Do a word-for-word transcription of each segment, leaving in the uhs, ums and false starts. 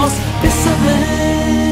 queremos, bésame.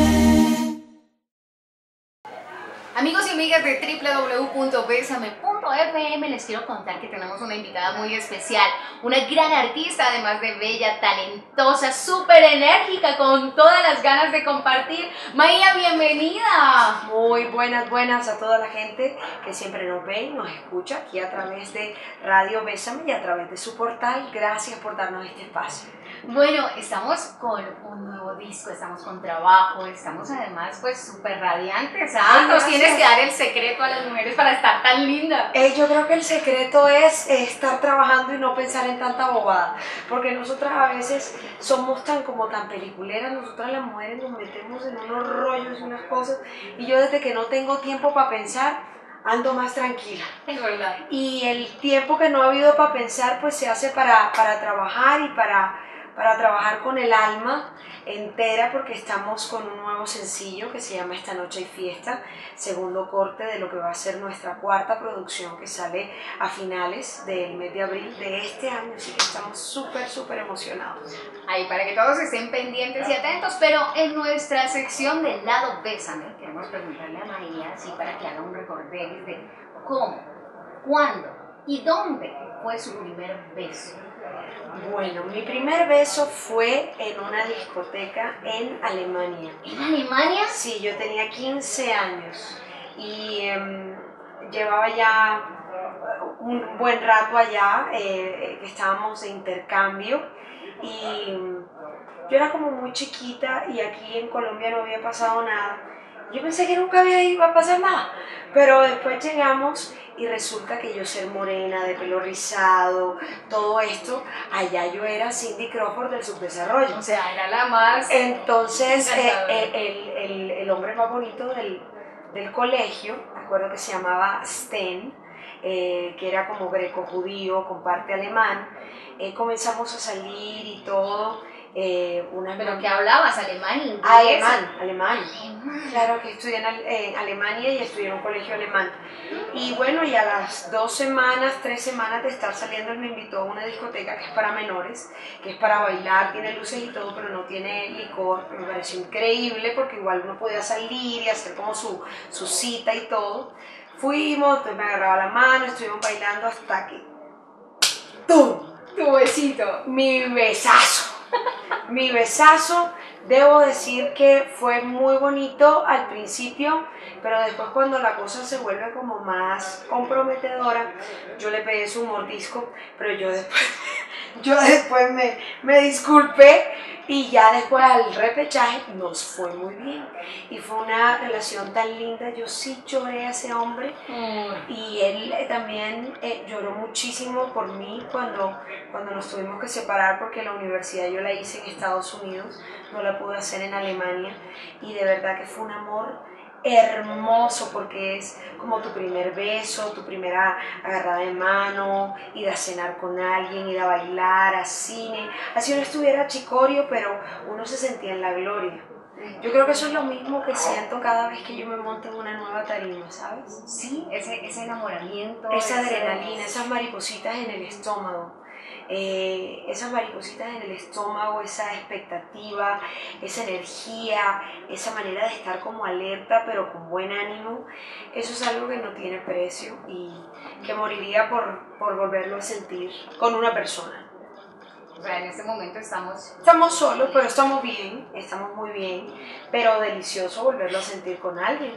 Amigos y amigas de doble u doble u doble u punto bésame punto efe eme, les quiero contar que tenemos una invitada muy especial, una gran artista, además de bella, talentosa, súper enérgica, con todas las ganas de compartir. Maía, bienvenida. Muy buenas, buenas a toda la gente que siempre nos ve y nos escucha aquí a través de Radio Bésame y a través de su portal. Gracias por darnos este espacio. Bueno, estamos con un nuevo disco, estamos con trabajo, estamos además pues súper radiantes. Ah, nos tienes que dar el secreto a las mujeres para estar tan lindas. Eh, yo creo que el secreto es eh, estar trabajando y no pensar en tanta bobada, porque nosotras a veces somos tan como tan peliculeras, nosotras las mujeres nos metemos en unos rollos y unas cosas, y yo desde que no tengo tiempo para pensar, ando más tranquila. Es verdad. Y el tiempo que no ha habido para pensar, pues se hace para, para trabajar y para... para trabajar con el alma entera, porque estamos con un nuevo sencillo que se llama Esta Noche Hay Fiesta, segundo corte de lo que va a ser nuestra cuarta producción que sale a finales del mes de abril de este año, así que estamos súper, súper emocionados. Ahí para que todos estén pendientes y atentos, pero en nuestra sección del lado Bésame, queremos preguntarle a María, así para que haga un recorderis de cómo, cuándo y dónde fue su primer beso. Bueno, mi primer beso fue en una discoteca en Alemania. ¿En Alemania? Sí, yo tenía quince años y um, llevaba ya un buen rato allá, eh, que estábamos de intercambio, y yo era como muy chiquita y aquí en Colombia no había pasado nada. Yo pensé que nunca había ido a pasar nada, pero después llegamos y resulta que yo ser morena, de pelo rizado, todo esto, allá yo era Cindy Crawford del subdesarrollo. O sea, era la más... Entonces, eh, eh, el, el, el hombre más bonito del, del colegio, me acuerdo que se llamaba Sten, eh, que era como greco-judío, con parte alemán, eh, comenzamos a salir y todo. Eh, una ¿Pero qué hablabas? ¿Alemán? ¿Inglés? Alemán, alemán. Alemán. Claro que estudié en, en Alemania y estudié en un colegio alemán. Y bueno, y a las dos semanas, tres semanas de estar saliendo, él me invitó a una discoteca que es para menores, que es para bailar, tiene luces y todo, pero no tiene licor. Me pareció increíble porque igual uno podía salir y hacer como su, su cita y todo. Fuimos, entonces me agarraba la mano, estuvimos bailando hasta que... ¡Tum! Tu besito. Mi besazo. Mi besazo, debo decir que fue muy bonito al principio, pero después cuando la cosa se vuelve como más comprometedora, yo le pegué su mordisco, pero yo después, yo después me, me disculpé y ya después al repechaje nos fue muy bien y fue una relación tan linda. Yo sí lloré a ese hombre Mm. y él eh, también eh, lloró muchísimo por mí cuando, cuando nos tuvimos que separar, porque la universidad yo la hice en Estados Unidos, no la pude hacer en Alemania, y de verdad que fue un amor hermoso porque es como tu primer beso, tu primera agarrada de mano, ir a cenar con alguien, ir a bailar, a cine, así uno estuviera chicorio, pero uno se sentía en la gloria. Yo creo que eso es lo mismo que siento cada vez que yo me monto en una nueva tarima, ¿sabes? Sí, ese, ese enamoramiento. Esa ese... adrenalina, esas maripositas en el estómago. Eh, esas maripositas en el estómago, esa expectativa, esa energía, esa manera de estar como alerta pero con buen ánimo, eso es algo que no tiene precio y que moriría por, por volverlo a sentir con una persona. O sea, en este momento estamos... Estamos solos, pero estamos bien, estamos muy bien, pero delicioso volverlo a sentir con alguien.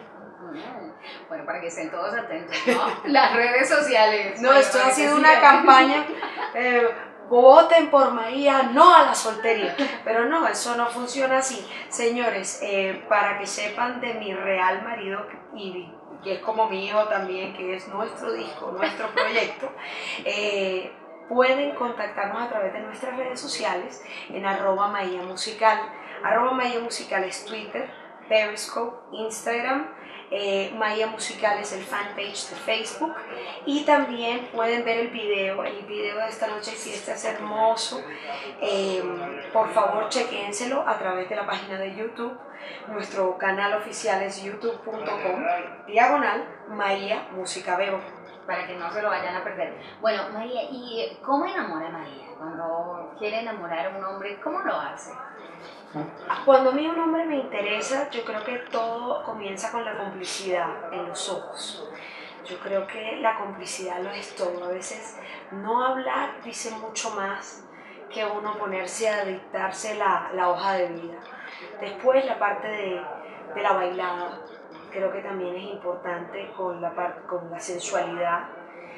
Bueno, para que estén todos atentos, ¿no? Las redes sociales. No, esto ha sido una campaña, eh, voten por María, no a la soltería. Pero no, eso no funciona así. Señores, eh, para que sepan de mi real marido, y que es como mi hijo también, que es nuestro disco, nuestro proyecto, eh, pueden contactarnos a través de nuestras redes sociales en arroba Maía Musical. Arroba Maía Musical es Twitter, Periscope, Instagram. Eh, Maía Musical es el fanpage de Facebook, y también pueden ver el video, el video de Esta Noche Hay Fiesta es hermoso. Eh, por favor chequénselo a través de la página de YouTube. Nuestro canal oficial es youtube punto com diagonal Maía Música Bebo. para que no se lo vayan a perder. Bueno, María, ¿y cómo enamora María? Cuando quiere enamorar a un hombre, ¿cómo lo hace? Cuando a mí un hombre me interesa, yo creo que todo comienza con la complicidad en los ojos. Yo creo que la complicidad lo es todo. A veces no hablar dice mucho más que uno ponerse a dictarse la, la hoja de vida. Después la parte de, de la bailada, creo que también es importante con la, parte, con la sensualidad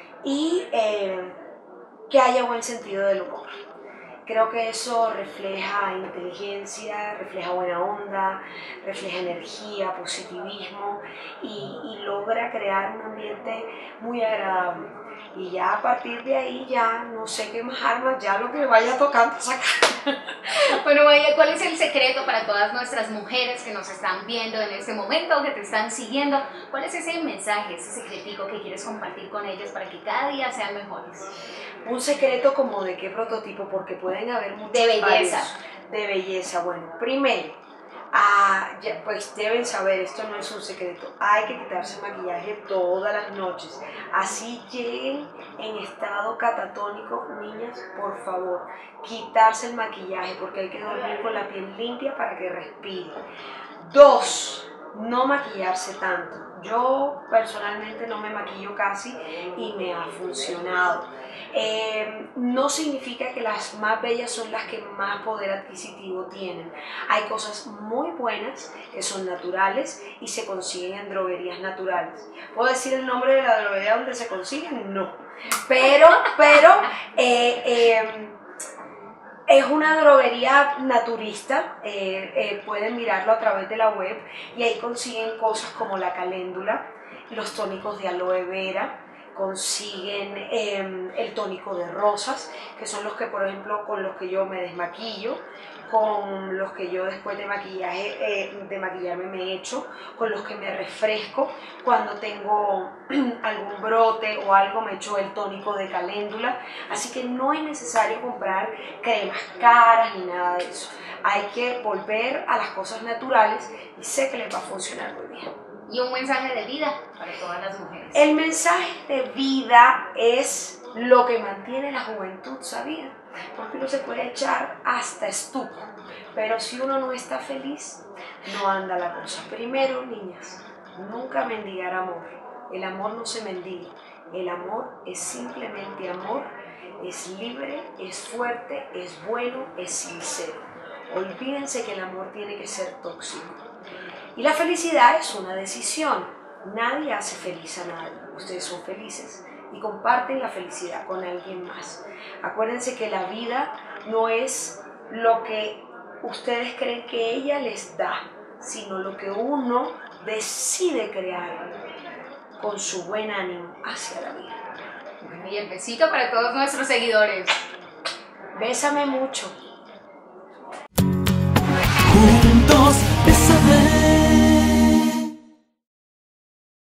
y eh, que haya buen sentido del humor. Creo que eso refleja inteligencia, refleja buena onda, refleja energía, positivismo y, y logra crear un ambiente muy agradable. Y ya a partir de ahí ya no sé qué más armas, ya lo que vaya tocando sacar. Bueno, María, ¿cuál es el secreto para todas nuestras mujeres que nos están viendo en este momento, que te están siguiendo? ¿Cuál es ese mensaje, ese secretico que quieres compartir con ellas para que cada día sean mejores? Un secreto como de qué prototipo, porque pueden haber muchos. De belleza. Varios. De belleza, bueno, primero, ah, ya, pues deben saber, esto no es un secreto, hay que quitarse el maquillaje todas las noches, así lleguen en estado catatónico, niñas, por favor, quitarse el maquillaje, porque hay que dormir con la piel limpia para que respire. Dos, no maquillarse tanto. Yo personalmente no me maquillo casi y me ha funcionado. Eh, no significa que las más bellas son las que más poder adquisitivo tienen. Hay cosas muy buenas que son naturales y se consiguen en droguerías naturales. ¿Puedo decir el nombre de la droguería donde se consiguen? No. Pero, pero, eh, eh, es una droguería naturista, eh, eh, pueden mirarlo a través de la web y ahí consiguen cosas como la caléndula, los tónicos de aloe vera, consiguen eh, el tónico de rosas, que son los que, por ejemplo, con los que yo me desmaquillo, con los que yo después de maquillaje, eh, de maquillarme me echo, con los que me refresco cuando tengo algún brote o algo, me echo el tónico de caléndula, así que no es necesario comprar cremas caras ni nada de eso, hay que volver a las cosas naturales y sé que les va a funcionar muy bien. Y un mensaje de vida para todas las mujeres. El mensaje de vida es lo que mantiene la juventud, ¿sabía? Porque uno se puede echar hasta estupor, pero si uno no está feliz, no anda la cosa. Primero, niñas, nunca mendigar amor. El amor no se mendiga. El amor es simplemente amor, es libre, es fuerte, es bueno, es sincero. Olvídense que el amor tiene que ser tóxico. Y la felicidad es una decisión. Nadie hace feliz a nadie. Ustedes son felices y comparten la felicidad con alguien más. Acuérdense que la vida no es lo que ustedes creen que ella les da, sino lo que uno decide crear con su buen ánimo hacia la vida. Bueno, y el besito para todos nuestros seguidores. Bésame mucho.